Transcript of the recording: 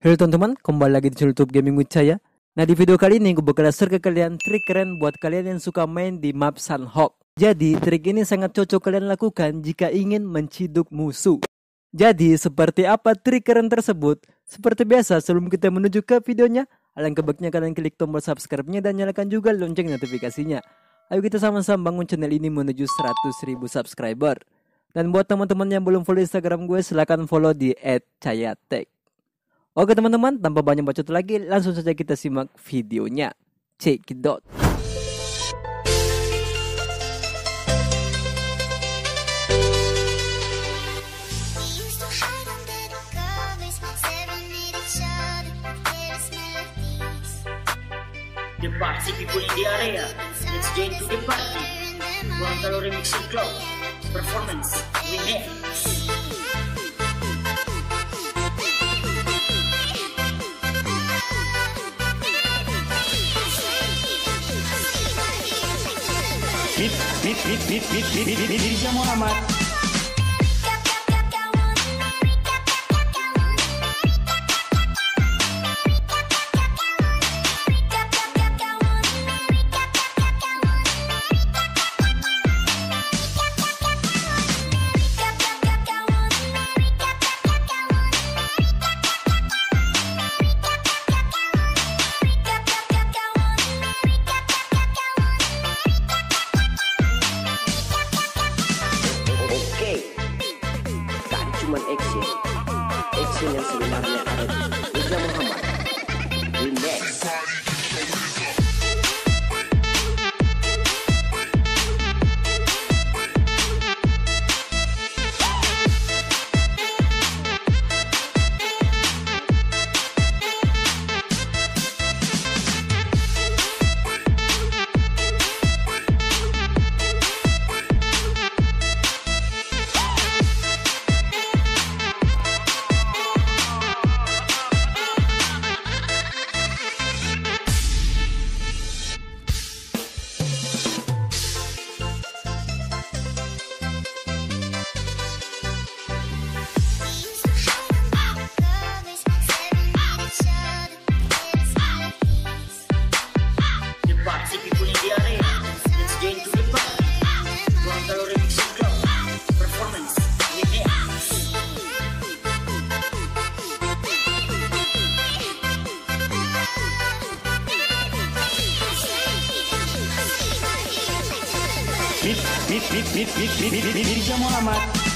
Halo teman-teman, kembali lagi di YouTube Gaming with saya. Nah, di video kali ini gue bakal share ke kalian trik keren buat kalian yang suka main di map Sanhok. Jadi, trik ini sangat cocok kalian lakukan jika ingin menciduk musuh. Jadi, seperti apa trik keren tersebut? Seperti biasa, sebelum kita menuju ke videonya, alangkah baiknya kalian klik tombol subscribe-nya dan nyalakan juga lonceng notifikasinya. Ayo kita sama-sama bangun channel ini menuju 100.000 subscriber. Dan buat teman-teman yang belum follow Instagram gue, silahkan follow di @cayatek. Oke teman-teman, tanpa banyak bacot lagi, langsung saja kita simak videonya. Check it out. The party people in the area, let's join to the party. Buang kalori mixing club, performance, remix. Mirza Muhammad. Cuman action yang sebenarnya ada di Mirza Muhammad Remix. Mirza Muhammad.